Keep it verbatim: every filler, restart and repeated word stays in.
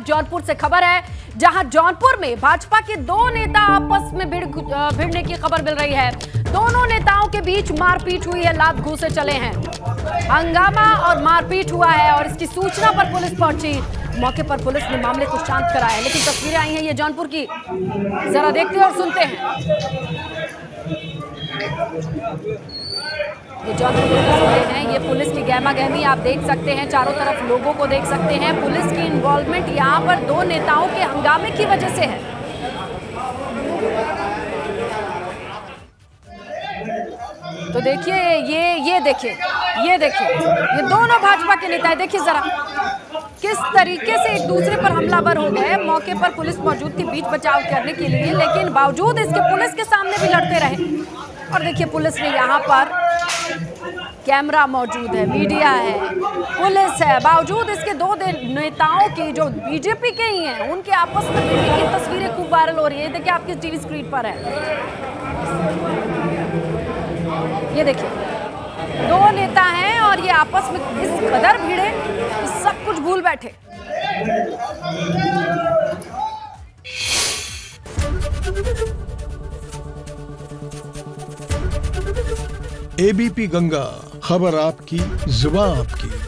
जौनपुर से खबर है, जहां जौनपुर में भाजपा के दो नेता आपस में भिड़ भिड़ने की खबर मिल रही है। दोनों नेताओं के बीच मारपीट हुई है, लात घूंसे चले हैं, हंगामा और मारपीट हुआ है और इसकी सूचना पर पुलिस पहुंची। मौके पर पुलिस ने मामले को शांत कराया, लेकिन तस्वीरें आई हैं ये जौनपुर की, जरा देखते हैं और सुनते हैं। ये जौनपुर की तस्वीरें हैं, ये पुलिस की गहमा गहमी आप देख सकते हैं, चारों तरफ लोगों को देख सकते हैं। पुलिस की इन्वॉल्वमेंट यहाँ पर दो नेताओं के हंगामे की वजह से है। तो देखिए ये ये देखिए ये देखिए ये दोनों भाजपा के नेता हैं। देखिए जरा किस तरीके से एक दूसरे पर हमलावर हो गए। मौके पर पुलिस मौजूद थी बीच बचाव करने के लिए, लेकिन बावजूद इसके पुलिस के सामने भी लड़ते रहे। और देखिए पुलिस ने यहाँ पर कैमरा मौजूद है, मीडिया है, पुलिस है, बावजूद इसके दो नेताओं की जो बीजेपी के ही हैं उनके आपस में भिड़ने की तस्वीरें खूब वायरल हो रही है। देखिए आपकी टीवी स्क्रीन पर है, ये देखिए दो नेता हैं और ये आपस में इस कदर भिड़े कि सब कुछ भूल बैठे। एबीपी गंगा, खबर आपकी, जुबान आपकी।